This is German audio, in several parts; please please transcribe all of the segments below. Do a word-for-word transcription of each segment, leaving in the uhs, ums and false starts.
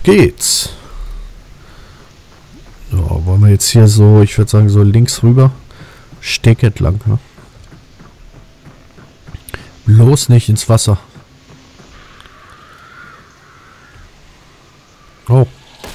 geht's. So, wollen wir jetzt hier so, ich würde sagen, so links rüber. Steg entlang, ne? Bloß nicht ins Wasser. Oh.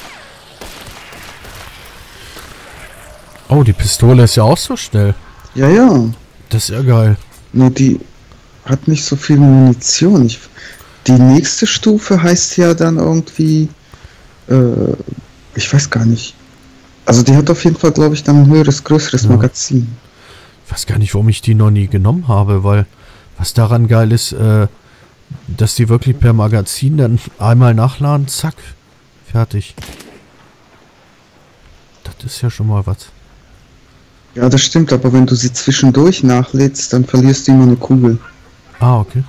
Oh, die Pistole ist ja auch so schnell. Ja, ja. Das ist ja geil. Nur die hat nicht so viel Munition. Ich, die nächste Stufe heißt ja dann irgendwie, äh, ich weiß gar nicht. Also die hat auf jeden Fall, glaube ich, dann ein höheres, größeres Ja. Magazin. Ich weiß gar nicht, warum ich die noch nie genommen habe, weil was daran geil ist, äh, dass die wirklich per Magazin dann einmal nachladen, zack, fertig. Das ist ja schon mal was. Ja, das stimmt, aber wenn du sie zwischendurch nachlädst, dann verlierst du immer eine Kugel. Ah, okay.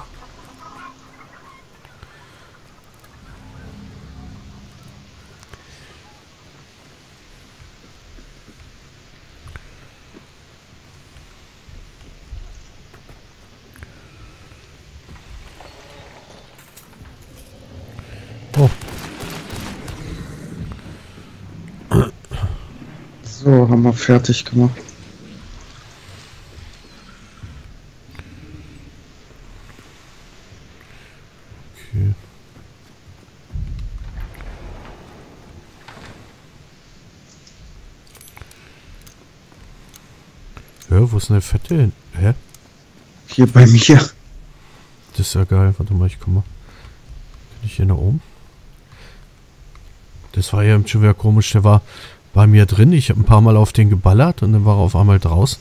Oh. So, haben wir fertig gemacht. Okay. Ja, wo ist denn der Fette hin? Hä? Hier bei mir. Das ist ja geil. Warte mal, ich komme mal. Kann ich hier nach oben? Das war ja schon wieder komisch. Der war bei mir drin. Ich habe ein paar Mal auf den geballert und dann war er auf einmal draußen.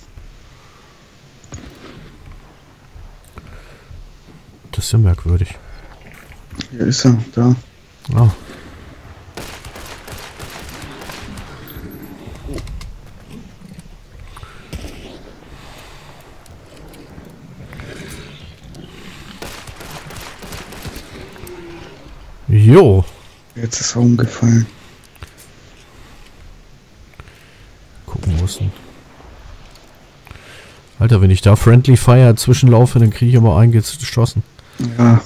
Das ist ja merkwürdig. Hier ist er, da. Ah. Jo. Jetzt ist er umgefallen. Gucken müssen. Alter, wenn ich da Friendly Fire zwischenlaufe, dann kriege ich immer eingeschossen. Ja.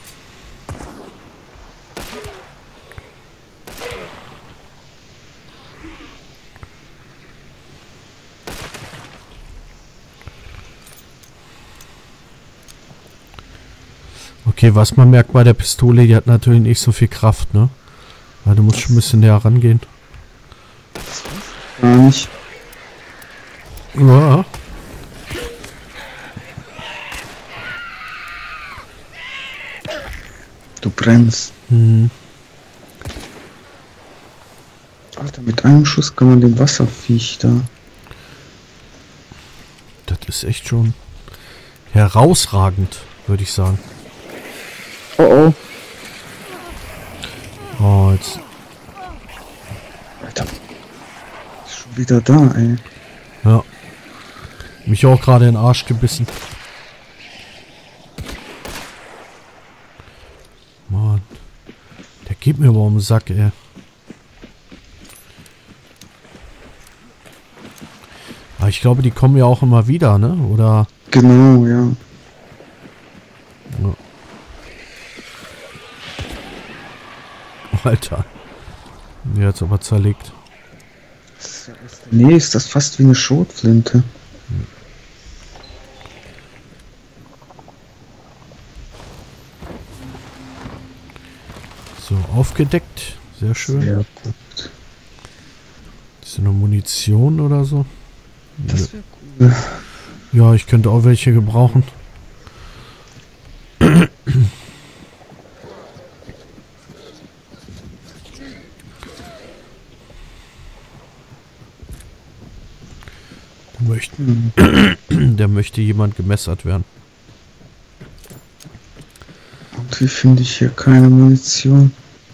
Okay, was man merkt bei der Pistole, die hat natürlich nicht so viel Kraft, ne? Weil du musst schon ein bisschen näher rangehen. Gar nicht. Ja. Du brennst. Hm. Alter, mit einem Schuss kann man den Wasserviech da. Das ist echt schon herausragend, würde ich sagen. Oh oh. Oh, jetzt. Alter. Ist schon wieder da, ey. Ja. Mich auch gerade in den Arsch gebissen. Mann. Der geht mir aber um den Sack, ey. Aber ich glaube, die kommen ja auch immer wieder, ne? Oder? Genau, ja. Ja. Alter. Jetzt aber zerlegt. Nee, ist das fast wie eine Schrotflinte. So, aufgedeckt. Sehr schön. Sehr gut. Ist da noch Munition oder so? Das wäre cool. Ja, ich könnte auch welche gebrauchen. Möchten. Der möchte jemand gemessert werden. Und wie finde ich hier keine Munition?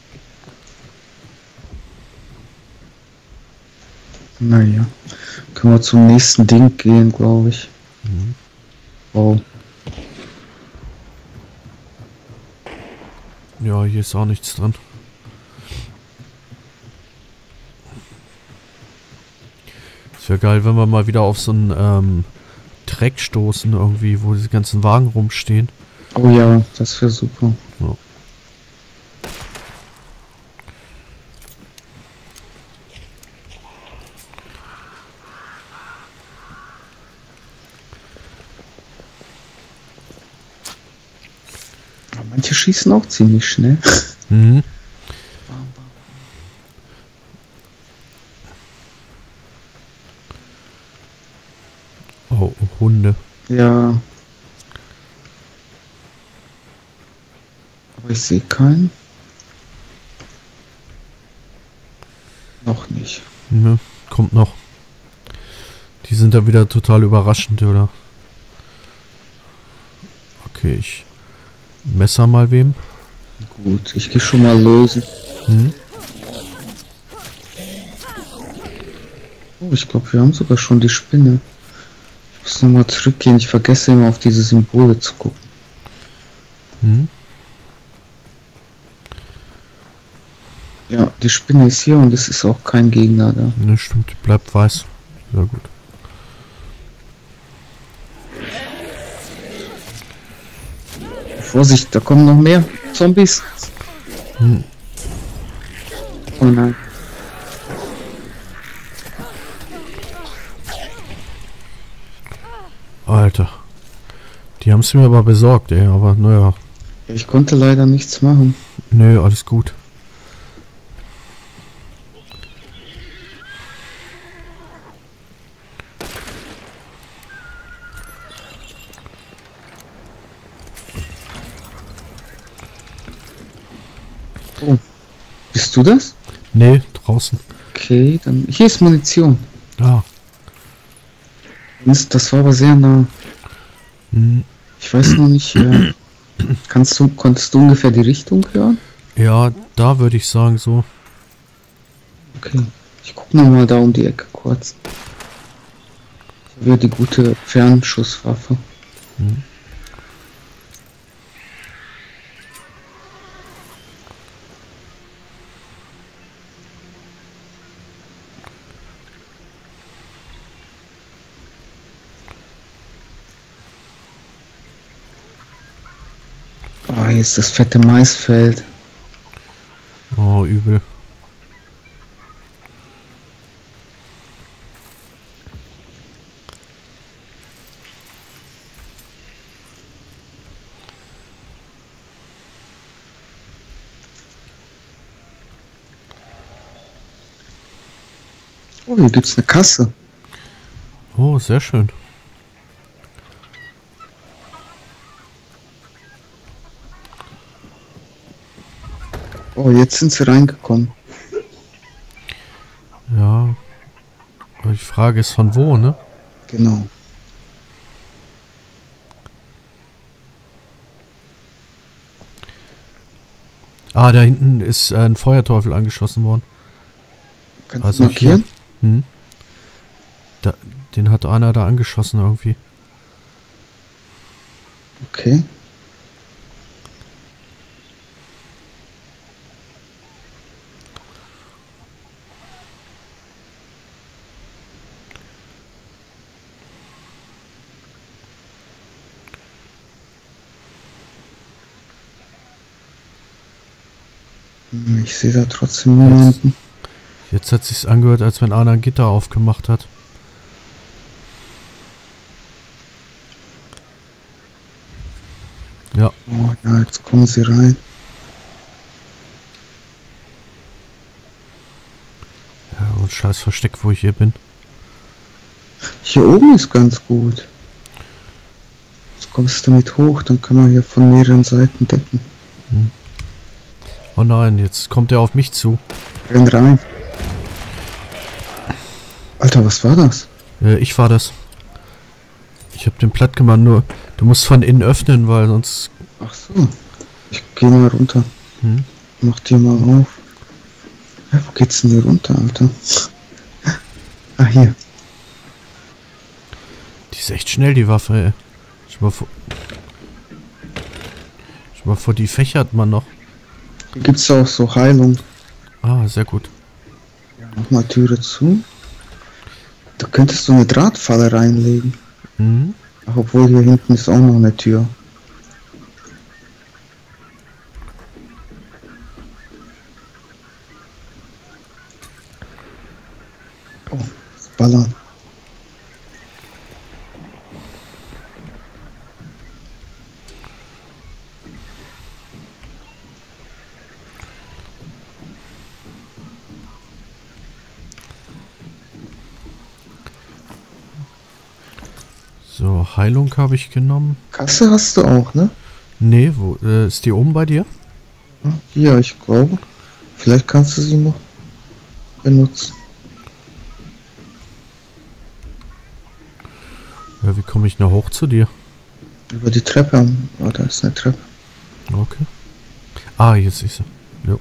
Naja. Können wir zum nächsten Ding gehen, glaube ich. Mhm. Oh. Ja, hier ist auch nichts drin. Es wäre geil, wenn wir mal wieder auf so einen ähm, Track stoßen, irgendwie, wo diese ganzen Wagen rumstehen. Oh ja, das wäre super. Ja. Manche schießen auch ziemlich schnell. Mhm. Oh, Hunde. Ja. Aber ich sehe keinen. Noch nicht. Ne, kommt noch. Die sind da wieder total überraschend, oder? Okay, ich messer mal wem. Gut, ich gehe schon mal lösen. Hm? Oh, ich glaube, wir haben sogar schon die Spinne. Ich muss nochmal zurückgehen. Ich vergesse immer auf diese Symbole zu gucken. Hm? Ja, die Spinne ist hier und es ist auch kein Gegner da. Ne, stimmt, bleibt weiß. Sehr gut. Vorsicht, da kommen noch mehr Zombies. Hm. Oh nein. Alter. Die haben es mir aber besorgt, ey. Aber naja. Ich konnte leider nichts machen. Nö, alles gut. Oh. Bist du das? Nee, draußen. Okay, dann. Hier ist Munition. Ah. Das war aber sehr nah. Hm. Ich weiß noch nicht. Äh, kannst du, konntest du ungefähr die Richtung hören? Ja, da würde ich sagen so. Okay. Ich guck noch mal da um die Ecke kurz. Ich habe die gute Fernschusswaffe. Hm. Oh, hier ist das fette Maisfeld. Oh, übel. Oh, hier gibt's eine Kasse. Oh, sehr schön. Oh, jetzt sind sie reingekommen. Ja. Aber die Frage ist von wo, ne? Genau. Ah, da hinten ist äh, ein Feuerteufel angeschossen worden. Kannst Also du markieren? hier. Hm? Da, den hat einer da angeschossen irgendwie. Okay. Hm, ich sehe da trotzdem niemanden. Jetzt hat sich's angehört, als wenn einer ein Gitter aufgemacht hat. Ja. Oh ja, jetzt kommen sie rein. Ja, und scheiß Versteck, wo ich hier bin. Hier oben ist ganz gut. Jetzt kommst du damit hoch, dann kann man hier von mehreren Seiten decken. Hm. Oh nein, jetzt kommt er auf mich zu. Renn rein. Alter, was war das? Äh, ich war das. Ich hab den platt gemacht, nur du musst von innen öffnen, weil sonst... Ach so. Ich geh mal runter. Hm? Mach dir mal auf. Ja, wo geht's denn hier runter, Alter? Ah, hier. Die ist echt schnell, die Waffe, ey. Ich war vor... Ich war vor die fächert man noch. Hier gibt's auch so Heilung. Ah, sehr gut. Mach mal Türe zu. Da könntest du eine Drahtfalle reinlegen. Mhm. Ach, obwohl hier hinten ist auch noch eine Tür. Oh, das Ballern. So, Heilung habe ich genommen. Kasse hast du auch, ne? Nee, wo äh, ist die oben bei dir? Ja, ich glaube. Vielleicht kannst du sie noch benutzen. Ja, wie komme ich noch hoch zu dir? Über die Treppe. Oh, da ist eine Treppe. Okay. Ah, jetzt ist sie. Jo.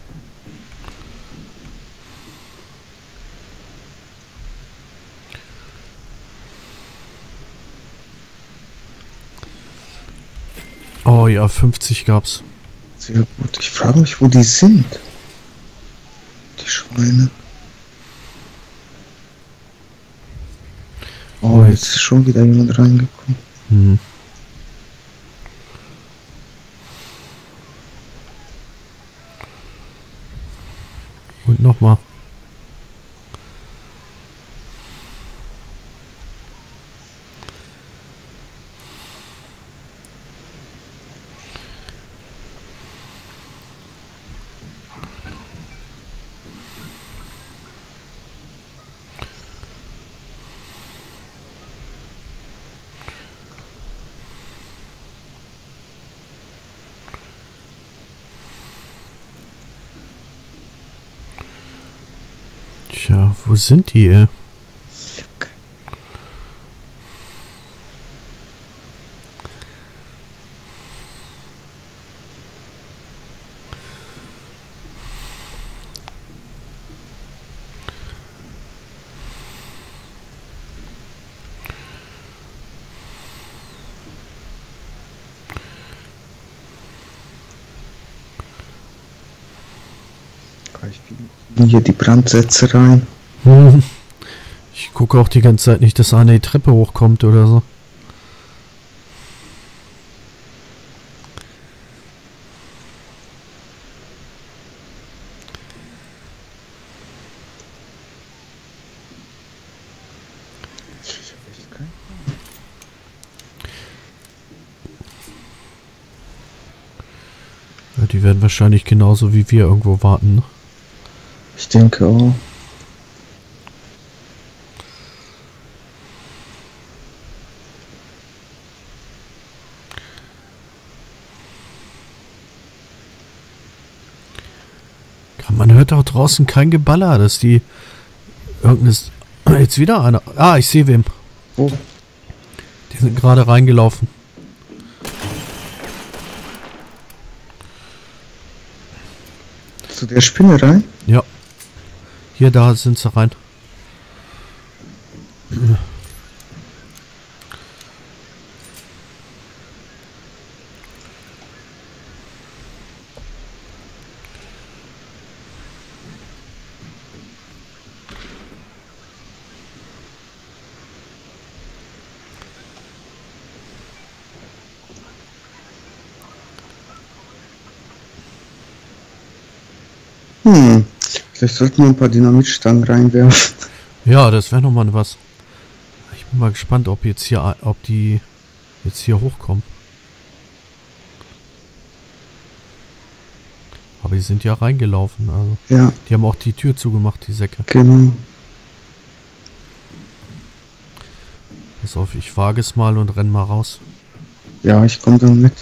Oh ja, fünfzig gab's. Sehr gut. Ich frage mich, wo die sind. Die Schweine. Oh, jetzt ist schon wieder jemand reingekommen. Hm. Und nochmal. Tja, wo sind die, ey? Hier die Brandsätze rein. Hm. Ich gucke auch die ganze Zeit nicht, dass einer die Treppe hochkommt oder so. Ja, die werden wahrscheinlich genauso wie wir irgendwo warten, ne? Ich denke auch. Man hört auch draußen kein Geballer, dass die irgendeines... Jetzt wieder einer. Ah, ich sehe wem. Wo? Die sind gerade reingelaufen. Zu der Spinne rein? Ja. Hier, da sind sie rein. Hm, vielleicht sollten wir ein paar Dynamitstangen reinwerfen. Ja, das wäre nochmal was. Ich bin mal gespannt, ob jetzt hier, ob die jetzt hier hochkommen. Aber die sind ja reingelaufen, also. Ja. Die haben auch die Tür zugemacht, die Säcke. Genau. Pass auf, ich wage es mal und renn mal raus. Ja, ich komme dann mit.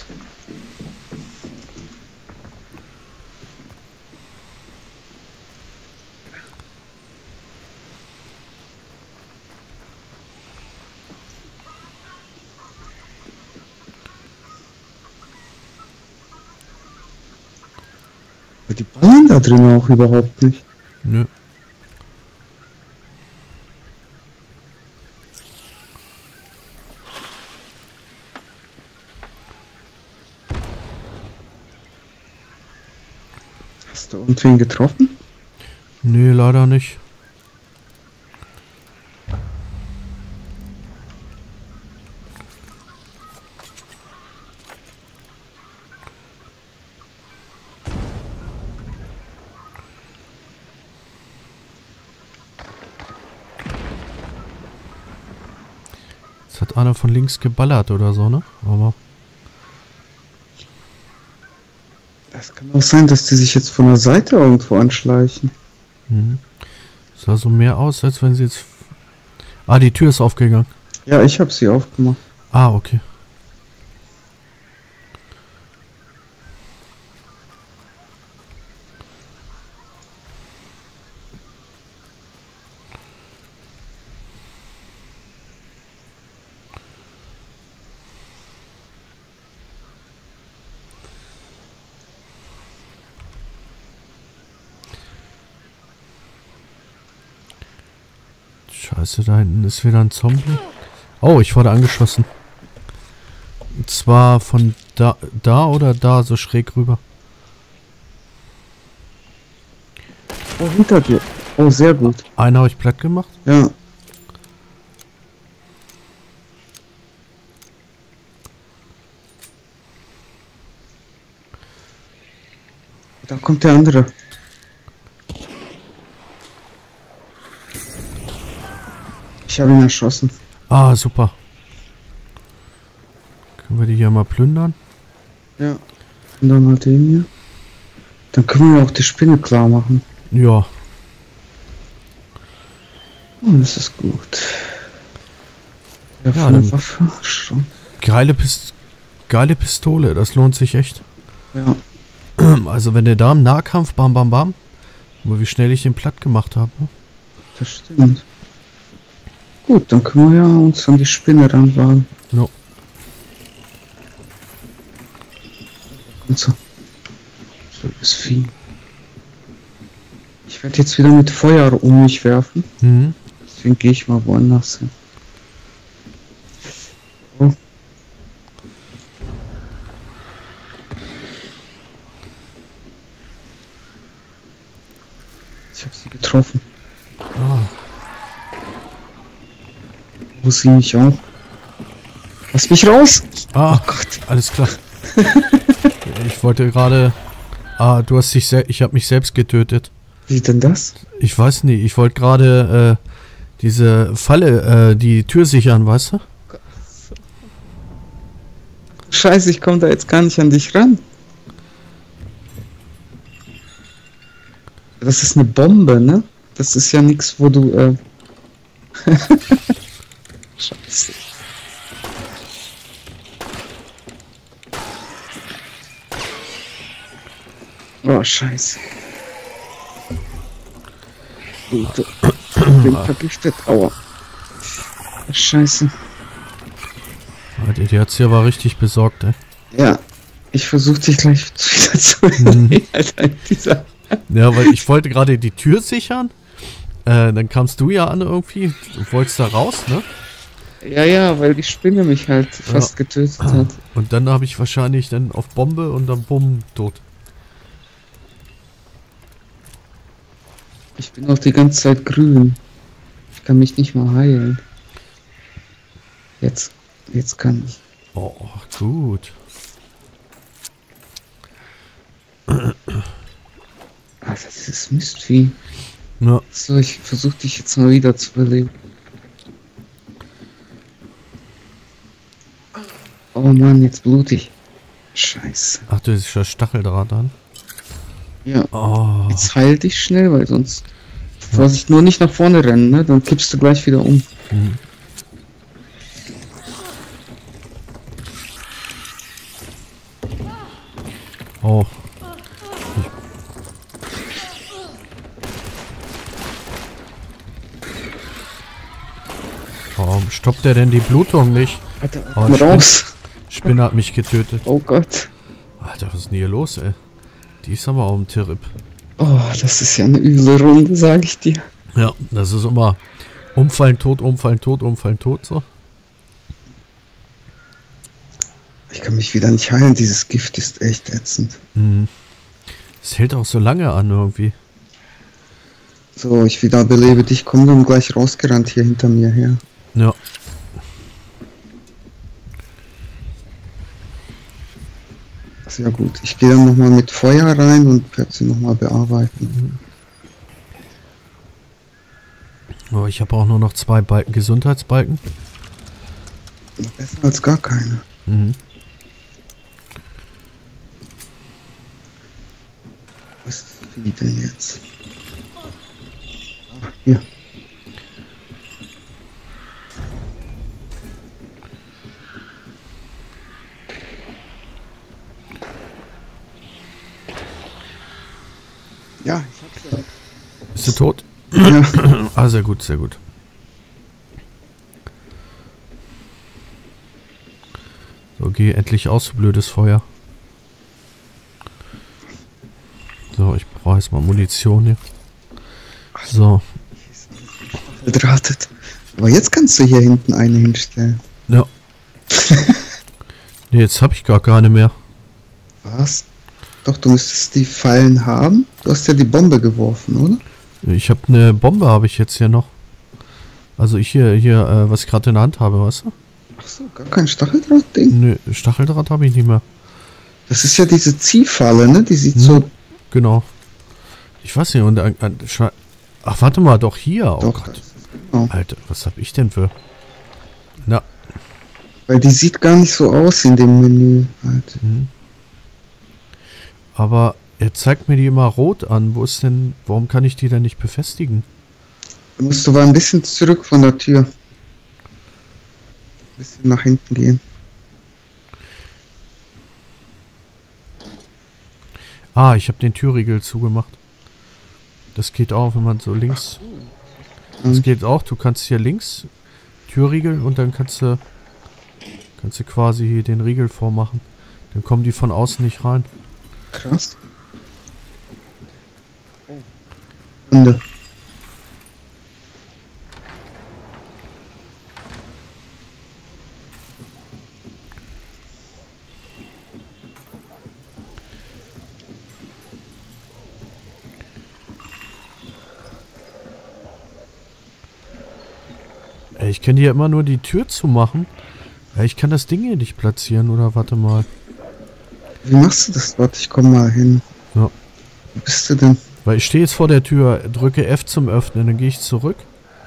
Die ballern da drin auch überhaupt nicht. Nö. Hast du irgendwen getroffen? Nö, leider nicht. Jetzt hat einer von links geballert oder so, ne? Aber... Das kann auch sein, dass die sich jetzt von der Seite irgendwo anschleichen. Mhm. Sah so mehr aus, als wenn sie jetzt... Ah, die Tür ist aufgegangen. Ja, ich habe sie aufgemacht. Ah, okay. Scheiße, da hinten ist wieder ein Zombie. Oh, ich wurde angeschossen. Und zwar von da, da oder da, so schräg rüber. Oh, hinter dir. Oh, sehr gut. Einen habe ich platt gemacht. Ja. Da kommt der andere. Ich habe ihn erschossen. Ah, super. Können wir die hier mal plündern? Ja. Und dann mal den hier. Dann können wir auch die Spinne klar machen. Ja. Oh, das ist gut. Ja, Ja, von der dann- Waffe schon. Geile, Pist geile Pistole, das lohnt sich echt. Ja. Also wenn der da im Nahkampf, bam, bam, bam. Aber wie schnell ich den platt gemacht habe. Ne? Das stimmt. Gut, dann können wir ja uns an die Spinne ranwagen. No. Und so. So das Vieh. Ich werde jetzt wieder mit Feuer um mich werfen. Mhm. Deswegen gehe ich mal woanders hin. Oh. Ich habe sie getroffen. Ah, Wo sie mich auch? Lass mich raus! ah, Oh Gott. alles klar. Ich wollte gerade... Ah, du hast dich selbst... Ich habe mich selbst getötet. Wie denn das? Ich weiß nicht, ich wollte gerade äh, diese Falle, äh, die Tür sichern, weißt du? Scheiße, ich komme da jetzt gar nicht an dich ran. Das ist eine Bombe, ne? Das ist ja nichts, wo du, äh... Scheiße. Oh, scheiße. Gut, ich bin vergiftet. Aua. Scheiße. Ah, Die, die hat's hier aber richtig besorgt, ey. Ja, ich versuche dich gleich wieder zu Mhm. Alter, dieser... Ja, weil ich wollte gerade die Tür sichern. Äh, dann kamst du ja an irgendwie. Du wolltest da raus, ne? Ja, ja, weil die Spinne mich halt fast getötet hat. Und dann habe ich wahrscheinlich dann auf Bombe und dann bumm, tot. Ich bin auch die ganze Zeit grün. Ich kann mich nicht mal heilen. Jetzt, jetzt kann ich. Oh, gut. Alter, dieses Mistvieh. Ja, So, ich versuche dich jetzt mal wieder zu beleben. Oh Mann, jetzt blutig. Scheiße. ach, du ist ja Stacheldraht an. Ja, Oh, jetzt heil dich schnell, weil sonst... Vorsicht, nur nicht nach vorne rennen, ne? Dann kippst du gleich wieder um. mhm. Oh. Warum stoppt der denn die Blutung nicht? Alter, Oh, komm Spinne. raus. Spinne hat mich getötet. Oh Gott. Alter, was ist denn hier los, ey? Die ist aber auch im Tirip. Oh, das ist ja eine üble Runde, sag ich dir. Ja, das ist immer umfallen, tot, umfallen, tot, umfallen, tot, so. Ich kann mich wieder nicht heilen, dieses Gift ist echt ätzend. Mhm. Es hält auch so lange an irgendwie. So, ich wieder belebe dich, komm dann gleich rausgerannt hier hinter mir her. Ja. Sehr gut. Ich gehe dann nochmal mit Feuer rein und werde sie nochmal bearbeiten. Oh, ich habe auch nur noch zwei Balken, Gesundheitsbalken. Besser als gar keine. Mhm. Was ist die denn jetzt? Ah, hier. Ist sie tot? Ja. Ah, sehr gut, sehr gut. So, geh endlich aus, du blödes Feuer. So, ich brauche jetzt mal Munition hier. So. Verdrahtet. Aber jetzt kannst du hier hinten eine hinstellen. Ja. Nee, jetzt habe ich gar keine mehr. Was? Doch, du müsstest die Fallen haben. Du hast ja die Bombe geworfen, oder? Ich habe eine Bombe, habe ich jetzt hier noch. Also ich hier, hier, äh, was ich gerade in der Hand habe, weißt du? Ach so, gar kein Stacheldraht-Ding? Nö, Stacheldraht habe ich nicht mehr. Das ist ja diese Ziehfalle, ne? Die sieht Hm, so... genau. Ich weiß nicht, und... Äh, äh, ach, warte mal, doch hier. Oh Doch, Gott. Oh. Alter, was habe ich denn für... Na. Weil die sieht gar nicht so aus in dem Menü. Halt. Hm. Aber er zeigt mir die immer rot an. Wo ist denn... Warum kann ich die denn nicht befestigen? Du musst aber ein bisschen zurück von der Tür. Ein bisschen nach hinten gehen. Ah, ich habe den Türriegel zugemacht. Das geht auch, wenn man so links... Das Hm. geht auch. Du kannst hier links Türriegel und dann kannst du... Kannst du quasi hier den Riegel vormachen. Dann kommen die von außen nicht rein. Krass. Hunde. Ey, ich kann hier immer nur die Tür zumachen. Ja, ich kann das Ding hier nicht platzieren, oder? Warte mal. Wie machst du das? Warte, ich komm mal hin. Ja. Wo bist du denn? Weil ich stehe jetzt vor der Tür, drücke F zum Öffnen, dann gehe ich zurück.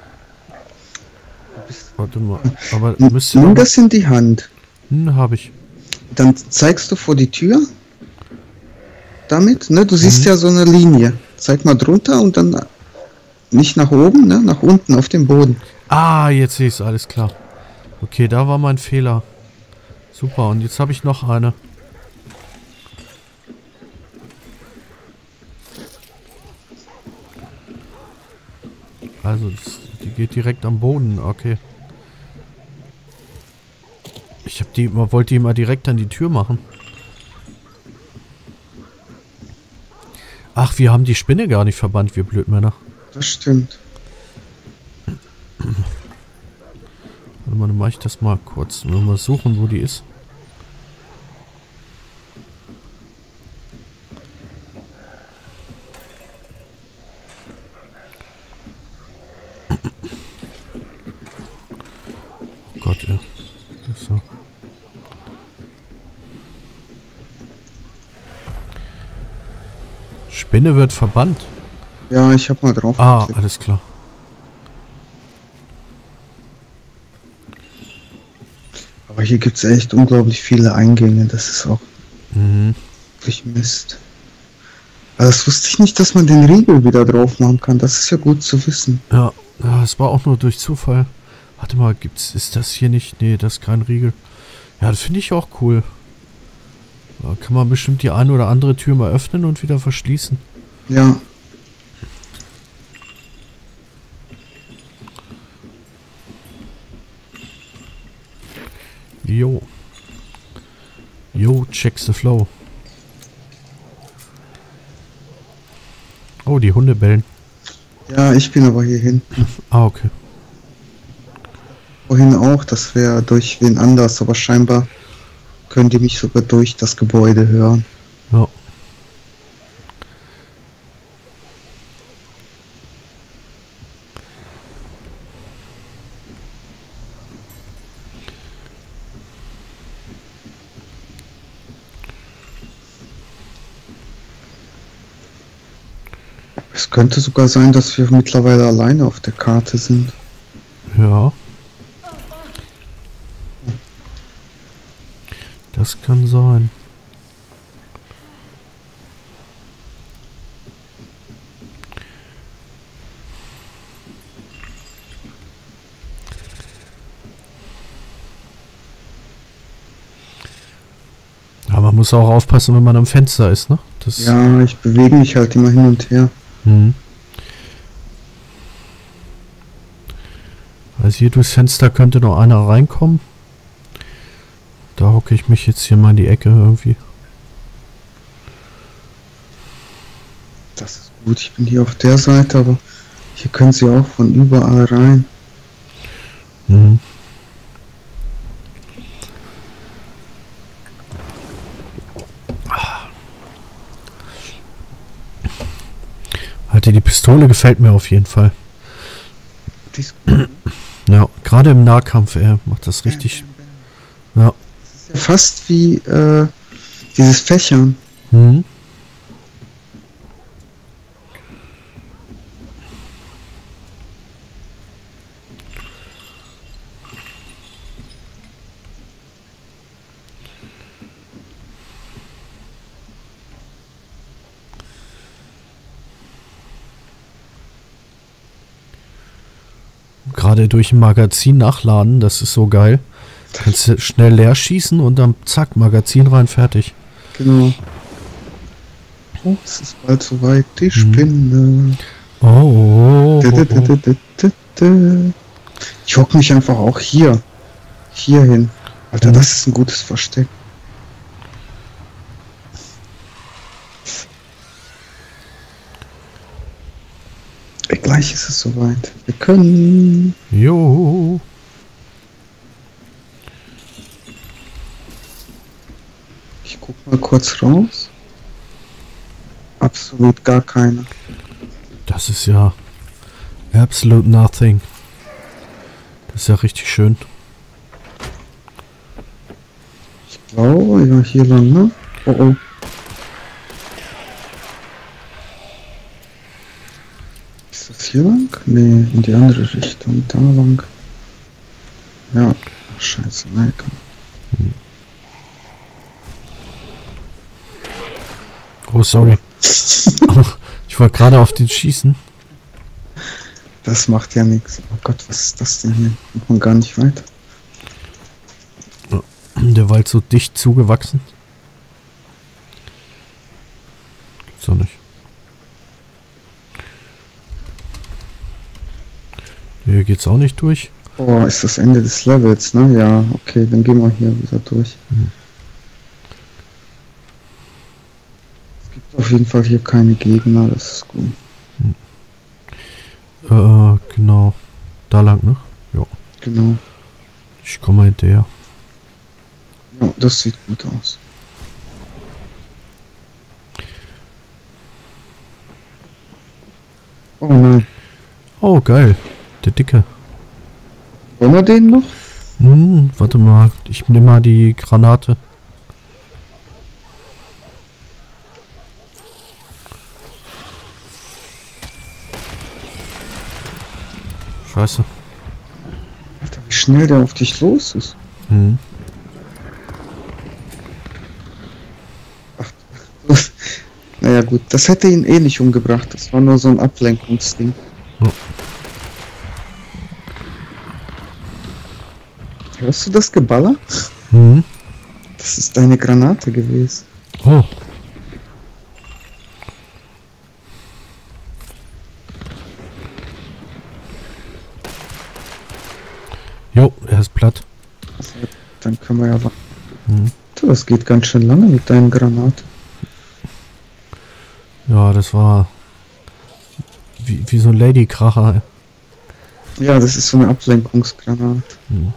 Warte mal. Aber müsste... Nimm das in die Hand. Hm, habe ich. Dann zeigst du vor die Tür. Damit, ne? Du siehst Mhm. ja so eine Linie. Zeig mal drunter und dann nicht nach oben, ne? Nach unten auf dem Boden. Ah, jetzt sehe ich es, alles klar. Okay, da war mein Fehler. Super, und jetzt habe ich noch eine. Also, das, die geht direkt am Boden, okay. Ich habe die, man wollte die mal direkt an die Tür machen. Ach, wir haben die Spinne gar nicht verbannt, wir Blödmänner. Das stimmt. Warte mal, dann mache ich das mal kurz. Mal suchen, wo die ist. Gott, ey. So. Spinne wird verbannt. Ja, ich hab mal drauf. Ah, geklickt. alles klar. Aber hier gibt's echt unglaublich viele Eingänge. Das ist auch Mhm. wirklich Mist. Aber das wusste ich nicht, dass man den Riegel wieder drauf machen kann. Das ist ja gut zu wissen. Ja, ja, es war auch nur durch Zufall. Warte mal, gibt's, ist das hier nicht? Nee, das ist kein Riegel. Ja, das finde ich auch cool. Da kann man bestimmt die eine oder andere Tür mal öffnen und wieder verschließen. Ja. Jo. Jo, check the flow. Oh, die Hunde bellen. Ja, ich bin aber hier hinten. Ah, okay. Vorhin auch, das wäre durch wen anders, aber scheinbar können die mich sogar durch das Gebäude hören. Ja. Es könnte sogar sein, dass wir mittlerweile alleine auf der Karte sind. Ja. Das kann sein. Ja, man muss auch aufpassen, wenn man am Fenster ist, ne? Das, Ja, ich bewege mich halt immer hin und her. Hm. Also hier durchs Fenster könnte noch einer reinkommen. Da hocke ich mich jetzt hier mal in die Ecke irgendwie. Das ist gut, ich bin hier auf der Seite, aber hier können sie auch von überall rein. Mhm. Alter, die Pistole gefällt mir auf jeden Fall. Die ist gut. Ja, gerade im Nahkampf, er macht das richtig. Ja. Das ist ja fast wie äh, dieses Fächern. Mhm. Gerade durch ein Magazin nachladen, das ist so geil. Kannst du schnell leer schießen und dann zack, Magazin rein, fertig. Genau. Oh, es ist bald soweit. Die Spinne. Oh, oh, Dä, oh, dä, dä, oh. dä, dä, dä. Ich hock mich einfach auch hier. Hier hin. Alter, Mhm. das ist ein gutes Versteck. Gleich ist es soweit. Wir können. Jo. Ich guck mal kurz raus. Absolut gar keine. Das ist ja absolute nothing. Das ist ja richtig schön. Ich glaube, ja, hier lang, ne? Oh oh. Ist das hier lang? Nee, in die andere Richtung. Da lang. Ja, scheiße, ne, komm. Oh, sorry. Ich wollte gerade auf den schießen. Das macht ja nichts. Oh Gott, was ist das denn hier? Kommt man gar nicht weiter. Der Wald so dicht zugewachsen. Gibt's doch nicht. Hier geht's auch nicht durch. Oh, ist das Ende des Levels, ne? Ja, okay, dann gehen wir hier wieder durch. Mhm. Es gibt auf jeden Fall hier keine Gegner, das ist gut. Äh, genau. Da lang, ne? Ja. Genau. Ich komme hinterher. Ja, das sieht gut aus. Oh nein. Oh, geil. Der Dicke. Wollen wir den noch? Hm, warte mal. Ich nehme mal die Granate. Scheiße. Alter, wie schnell der auf dich los ist. Hm. Ach, das, naja gut, das hätte ihn eh nicht umgebracht. Das war nur so ein Ablenkungsding. Ja. Hörst du das Geballer? Hm. Das ist deine Granate gewesen. Oh. Jo, er ist platt. Also, dann können wir ja... wa- Hm. Das geht ganz schön lange mit deinen Granaten. Ja, das war wie, wie so ein Ladykracher. Ja, das ist so eine Ablenkungsgranate. Hm.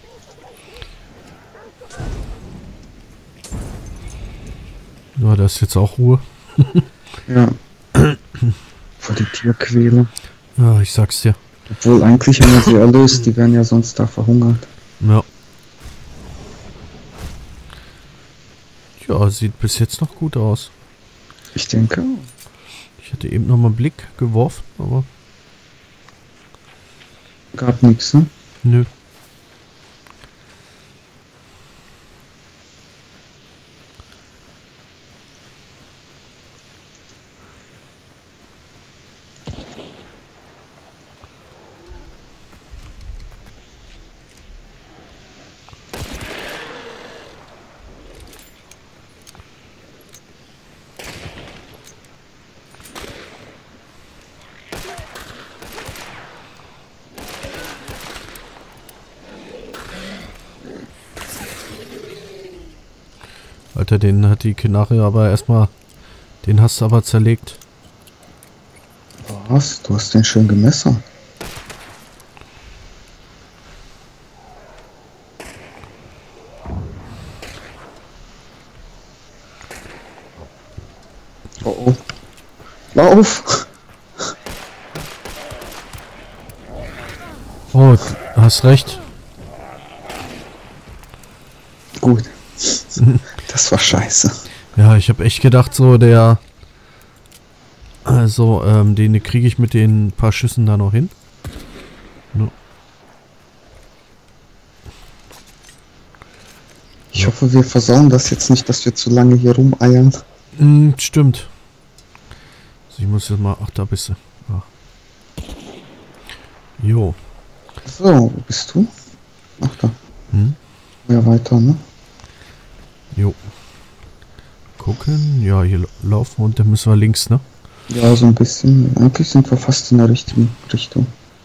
Ja, da ist jetzt auch Ruhe. Ja. Vor die Tierquäler. Ja, ich sag's dir. Obwohl eigentlich haben wir sie erlöst, die wären ja sonst da verhungert. Ja. Ja, sieht bis jetzt noch gut aus. Ich denke. Ich hatte eben noch mal einen Blick geworfen, aber Gab nichts, ne? nö. Alter, den hat die Knarre aber erstmal... Den hast du aber zerlegt. Was? Du hast den schön gemessert. Oh oh. Lauf! Oh, hast recht. Gut. Das war scheiße. Ja, ich habe echt gedacht, so der... Also, ähm, den kriege ich mit den paar Schüssen da noch hin. No. Ich hoffe, wir versauen das jetzt nicht, dass wir zu lange hier rumeiern. Mm, stimmt. Also ich muss jetzt mal... Ach, da bist du. Ah. Jo. So, wo bist du? Ach da. Hm? Ja, weiter, ne? Jo. Gucken. Ja, hier laufen und dann müssen wir links, ne? Ja, so ein bisschen. Eigentlich sind wir fast in der richtigen Richtung.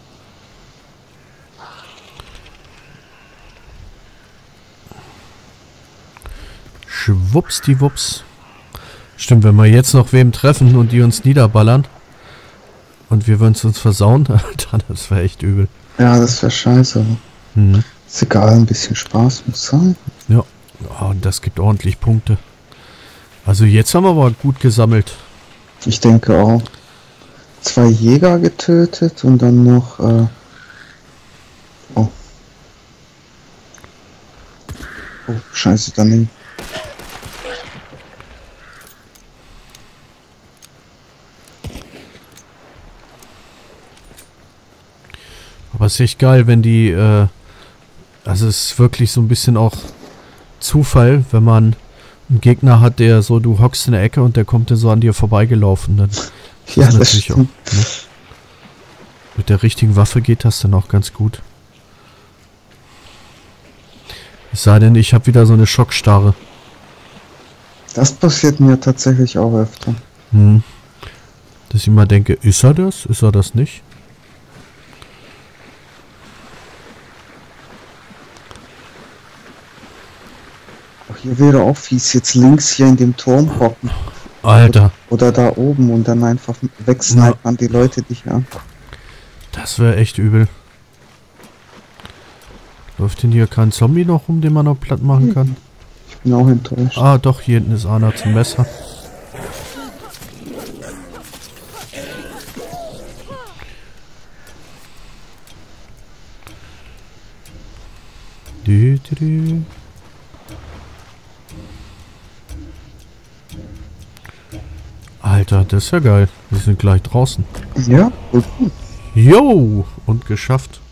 Schwuppsdiwupps. Stimmt, wenn wir jetzt noch wem treffen und die uns niederballern und wir würden es uns versauen, dann das wäre echt übel. Ja, das wäre scheiße. Mhm. Ist egal, ein bisschen Spaß muss sein. Ja, oh, und das gibt ordentlich Punkte. Also jetzt haben wir aber gut gesammelt. Ich denke auch. Zwei Jäger getötet und dann noch... Äh oh. Oh, scheiße, daneben. Aber es ist echt geil, wenn die... Äh also es ist wirklich so ein bisschen auch Zufall, wenn man einen Gegner hat, der so, du hockst in der Ecke und der kommt dann so an dir vorbeigelaufen. Dann ja, das natürlich auch, ne? Mit der richtigen Waffe geht das dann auch ganz gut. Es sei denn, ich habe wieder so eine Schockstarre. Das passiert mir tatsächlich auch öfter. Hm. Dass ich immer denke, ist er das? Ist er das nicht? Hier wäre auch fies, jetzt links hier in dem Turm hocken. Alter. Oder, oder da oben und dann einfach wegsnipern die Leute dich an. Das wäre echt übel. Läuft denn hier kein Zombie noch rum, den man noch platt machen kann? Ich bin auch enttäuscht. Ah, doch, hier hinten ist einer zum Messer. Die, die, die. Alter, das ist ja geil. Wir sind gleich draußen. Ja, gut. Jo! Und geschafft.